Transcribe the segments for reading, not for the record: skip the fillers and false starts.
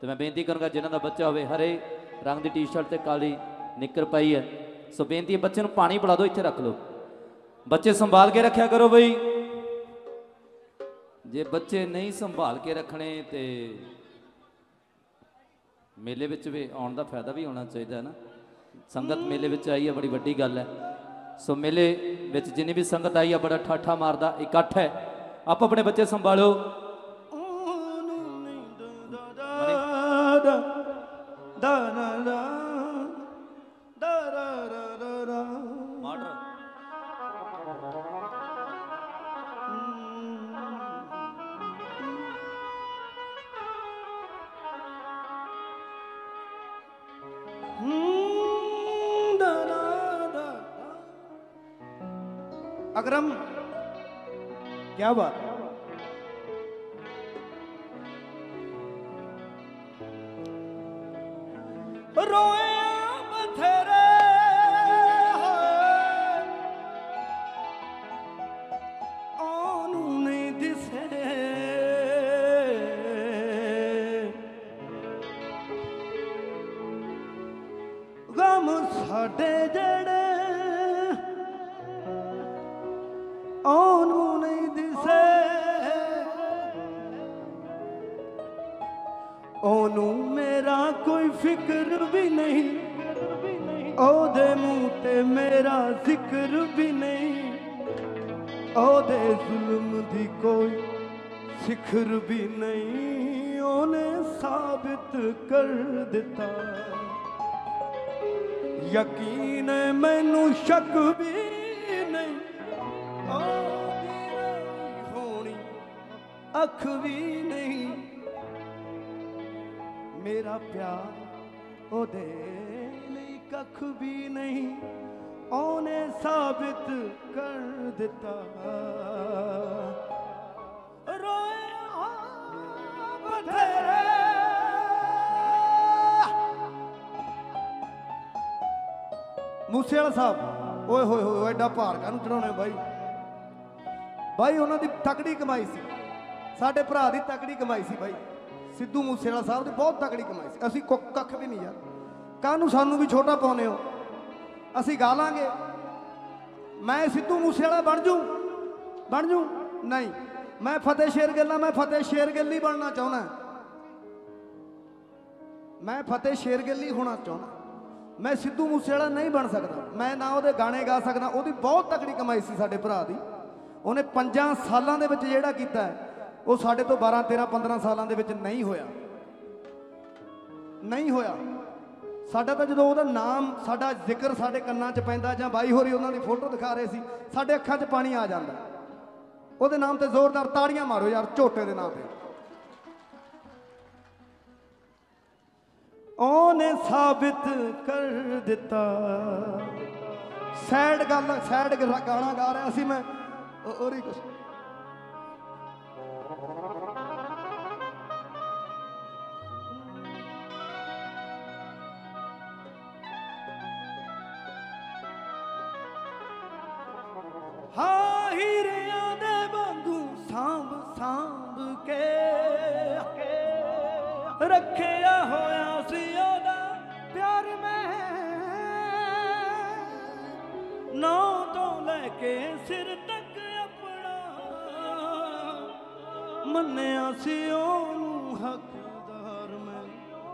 ਤੇ ਮੈਂ ਬੇਨਤੀ ਕਰਾਂਗਾ ਜਿਨ੍ਹਾਂ ਦਾ ਬੱਚਾ ਹੋਵੇ ਹਰੇ ਰੰਗ ਦੀ ਟੀ-ਸ਼ਰਟ ਤੇ ਕਾਲੀ ਨਿੱਕਰ ਪਾਈ ਹੈ, ਸੋ ਬੇਨਤੀ ਹੈ ਬੱਚੇ ਨੂੰ ਪਾਣੀ ਪਿਲਾ ਦਿਓ, ਇੱਥੇ ਰੱਖ ਲਓ। ਬੱਚੇ ਸੰਭਾਲ ਕੇ ਰੱਖਿਆ ਕਰੋ ਬਈ, ਜੇ ਬੱਚੇ ਨਹੀਂ ਸੰਭਾਲ ਕੇ ਰੱਖਣੇ ਤੇ ਮੇਲੇ ਵਿੱਚ ਵੀ ਆਉਣ ਦਾ ਫਾਇਦਾ ਵੀ ਹੋਣਾ ਚਾਹੀਦਾ ਹੈ ਨਾ। ਸੰਗਤ ਮੇਲੇ ਵਿੱਚ ਆਈ ਹੈ, ਬੜੀ ਵੱਡੀ ਗੱਲ ਹੈ। ਸੋ ਮੇਲੇ ਵਿੱਚ ਜਿੰਨੀ ਵੀ ਸੰਗਤ ਆਈ ਆ, ਬੜਾ ਠਾਠਾ ਮਾਰਦਾ ਇਕੱਠ ਹੈ। ਆਪ ਆਪਣੇ ਬੱਚੇ ਸੰਭਾਲੋ। अकरम क्या बात, रोए बथेरे आनू नहीं दिसे, गम साडे जड़े ਉਹਨੂੰ ਨਹੀਂ ਦਿਸੇ, ਉਹਨੂੰ ਮੇਰਾ ਕੋਈ ਫਿਕਰ ਵੀ ਨਹੀਂ, ਉਹਦੇ ਮੂੰਹ ਤੇ ਮੇਰਾ ਜ਼ਿਕਰ ਵੀ ਨਹੀਂ, ਉਹਦੇ ਜ਼ੁਲਮ ਦੀ ਕੋਈ ਸਿਖਰ ਵੀ ਨਹੀਂ, ਉਹਨੇ ਸਾਬਿਤ ਕਰ ਦਿੱਤਾ। ਯਕੀਨ ਮੈਨੂੰ ਸ਼ੱਕ ਵੀ ਨਹੀਂ, ਹੋਣੀ ਅੱਖ ਵੀ ਨਹੀਂ, ਮੇਰਾ ਪਿਆਰ ਉਹਦੇ ਲਈ ਕੱਖ ਵੀ ਨਹੀਂ, ਉਹਨੇ ਸਾਬਿਤ ਕਰ ਦਿੱਤਾ। ਰੋਇਆ ਬਥੇਰੇ ਮੂਸੇਵਾਲਾ ਸਾਹਿਬ, ਓਏ ਹੋਏ ਹੋਏ ਐਡਾ ਭਾਰ ਕਾਹਨੂੰ ਚੜਾਉਣੇ ਬਾਈ। ਬਾਈ ਉਹਨਾਂ ਦੀ ਤਕੜੀ ਕਮਾਈ ਸੀ, ਸਾਡੇ ਭਰਾ ਦੀ ਤਕੜੀ ਕਮਾਈ ਸੀ ਬਾਈ। ਸਿੱਧੂ ਮੂਸੇਵਾਲਾ ਸਾਹਿਬ ਦੀ ਬਹੁਤ ਤਕੜੀ ਕਮਾਈ ਸੀ। ਅਸੀਂ ਕੱਖ ਵੀ ਨਹੀਂ ਯਾਰ, ਕਾਹਨੂੰ ਸਾਨੂੰ ਵੀ ਛੋਟਾ ਪਾਉਂਦੇ ਹੋ। ਅਸੀਂ ਗਾ ਲਾਂਗੇ, ਮੈਂ ਸਿੱਧੂ ਮੂਸੇਵਾਲਾ ਬਣ ਜੂ ਨਹੀਂ, ਮੈਂ ਫਤਿਹ ਸ਼ੇਰ ਗਿੱਲ, ਮੈਂ ਫਤਿਹ ਸ਼ੇਰ ਗਿੱਲ ਹੀ ਬਣਨਾ ਚਾਹੁੰਦਾ, ਮੈਂ ਫਤਿਹ ਸ਼ੇਰ ਗਿੱਲ ਹੀ ਹੋਣਾ ਚਾਹੁੰਦਾ। ਮੈਂ ਸਿੱਧੂ ਮੂਸੇਵਾਲਾ ਨਹੀਂ ਬਣ ਸਕਦਾ, ਮੈਂ ਨਾ ਉਹਦੇ ਗਾਣੇ ਗਾ ਸਕਦਾ। ਉਹਦੀ ਬਹੁਤ ਤਕੜੀ ਕਮਾਈ ਸੀ ਸਾਡੇ ਭਰਾ ਦੀ। ਉਹਨੇ 5 ਸਾਲਾਂ ਦੇ ਵਿੱਚ ਜਿਹੜਾ ਕੀਤਾ ਹੈ, ਉਹ ਸਾਡੇ ਤੋਂ 12 13 15 ਸਾਲਾਂ ਦੇ ਵਿੱਚ ਨਹੀਂ ਹੋਇਆ। ਸਾਡਾ ਤਾਂ ਜਦੋਂ ਉਹਦਾ ਨਾਮ, ਸਾਡਾ ਜ਼ਿਕਰ ਸਾਡੇ ਕੰਨਾਂ 'ਚ ਪੈਂਦਾ, ਜਾਂ ਬਾਈ ਹੋਰੀ ਉਹਨਾਂ ਦੀ ਫੋਟੋ ਦਿਖਾ ਰਹੇ ਸੀ, ਸਾਡੇ ਅੱਖਾਂ 'ਚ ਪਾਣੀ ਆ ਜਾਂਦਾ। ਉਹਦੇ ਨਾਮ ਤੇ ਜ਼ੋਰਦਾਰ ਤਾੜੀਆਂ ਮਾਰੋ ਯਾਰ, ਝੋਟੇ ਦੇ ਨਾਮ ਤੇ। ਉਹਨੇ ਸਾਬਿਤ ਕਰ ਦਿੱਤਾ। ਸੈਡ ਗਾਣਾ ਗਾ ਰਿਹਾ ਸੀ ਮੈਂ, और ही कुछ हाँ हीरिया दे वांगू सांभ सांभ के रखिया होया सी ओदा प्यार में, नौ तो लेके सिर तक ਮੰਨਿਆ ਸੀ ਉਹਨੂੰ ਹੱਕਦਾਰ ਮੈਂ।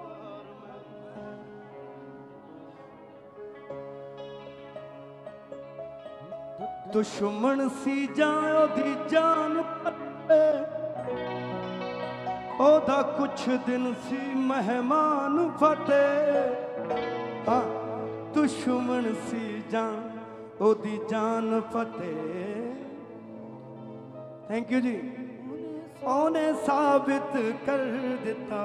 ਦੁਸ਼ਮਣ ਸੀ ਜਾਂ ਉਹਦੀ ਜਾਨ ਪੱਟੇ, ਉਹਦਾ ਕੁਛ ਦਿਨ ਸੀ ਮਹਿਮਾਨ ਫਟੇ। ਹਾਂ ਦੁਸ਼ਮਣ ਸੀ ਜਾਂ ਉਹਦੀ ਜਾਨ ਫਟੇ। ਥੈਂਕ ਯੂ ਜੀ। ਉਹਨੇ ਸਾਬਿਤ ਕਰ ਦਿੱਤਾ।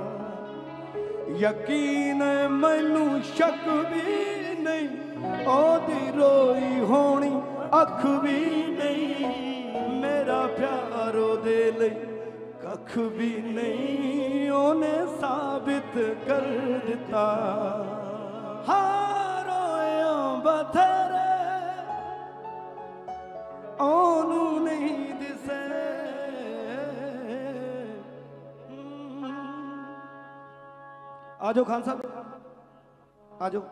ਯਕੀਨ ਮੈਨੂੰ ਸ਼ੱਕ ਵੀ ਨਹੀਂ, ਉਹਦੀ ਰੋਈ ਹੋਣੀ ਅੱਖ ਵੀ ਨਹੀਂ, ਮੇਰਾ ਪਿਆਰ ਉਹਦੇ ਲਈ ਕੱਖ ਵੀ ਨਹੀਂ, ਉਹਨੇ ਸਾਬਿਤ ਕਰ ਦਿੱਤਾ। ਹਾਂ ਰੋਇਆ ਬਥੇਰੇ ਉਹਨੂੰ ਨਹੀਂ ਦਿਸੇ, ਆ ਜਾਓ ਖਾਨ ਸਾਹਿਬ, ਆ ਜਾਓ।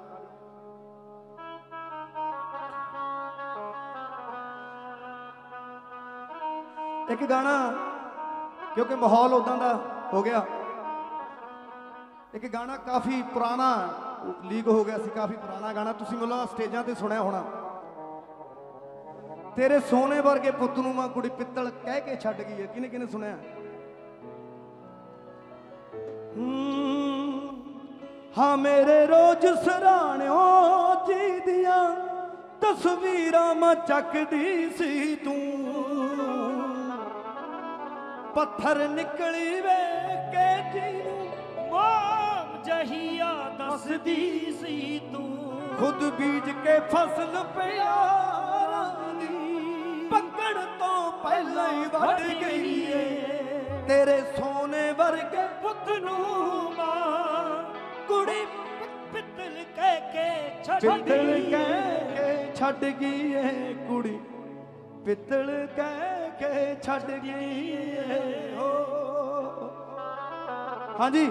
ਇੱਕ ਗਾਣਾ, ਕਿਉਂਕਿ ਮਾਹੌਲ ਉਦਾਂ ਦਾ ਹੋ ਗਿਆ, ਇੱਕ ਗਾਣਾ ਕਾਫੀ ਪੁਰਾਣਾ ਲੀਕ ਹੋ ਗਿਆ ਸੀ, ਕਾਫੀ ਪੁਰਾਣਾ ਗਾਣਾ, ਤੁਸੀਂ ਮੈਨੂੰ ਸਟੇਜਾਂ ਤੇ ਸੁਣਿਆ ਹੋਣਾ। ਤੇਰੇ ਸੋਨੇ ਵਰਗੇ ਪੁੱਤ ਨੂੰ ਮਾਂ ਕੁੜੀ ਪਿੱਤਲ ਕਹਿ ਕੇ ਛੱਡ ਗਈ ਹੈ। ਕਿਹਨੇ ਕਿਹਨੇ ਸੁਣਿਆ? ਹਾਂ ਮੇਰੇ ਰੋਜ਼ ਸਰਾਣਿਓ ਜੀ ਦੀਆਂ ਤਸਵੀਰਾਂ ਮੈਂ ਚੱਕਦੀ ਸੀ, ਤੂੰ ਪੱਥਰ ਨਿਕਲੀ ਵੇਖ ਕੇ ਜੀ ਮਾਂ ਜਹੀਆ ਦੱਸਦੀ ਸੀ, ਤੂੰ ਖੁਦ ਬੀਜ ਕੇ ਫਸਲ ਪਿਆਰਾਂ ਦੀ ਪੱਕਣ ਤੋਂ ਪਹਿਲਾਂ ਹੀ ਵੱਢ ਗਈ ਏ। ਤੇਰੇ ਸੋਨੇ ਵਰਗੇ ਪੁੱਤ ਨੂੰ ਮਾਂ ਕੁੜੀ ਪਿੱਤਲ ਕਹਿ ਕੇ ਛੱਡ ਗਈ ਏ, ਕੁੜੀ ਪਿੱਤਲ ਕਹਿ ਕੇ ਛੱਡ ਗਈ ਏ। ਹਾਂਜੀ,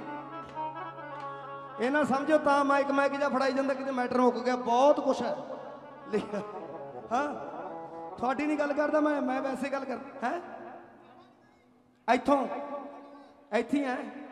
ਇਹ ਨਾ ਸਮਝੋ ਤਾਂ ਮਾਈਕ ਜਿਹਾ ਫੜਾਈ ਜਾਂਦਾ ਕਿਤੇ ਮੈਟਰ ਮੁੱਕ ਗਿਆ, ਬਹੁਤ ਕੁਛ ਹੈ ਲਿਖਿਆ। ਹਾਂ ਤੁਹਾਡੀ ਨਹੀਂ ਗੱਲ ਕਰਦਾ ਮੈਂ ਵੈਸੇ ਗੱਲ ਕਰ ਹੈ। ਇੱਥੋਂ ਇੱਥੇ ਹੈ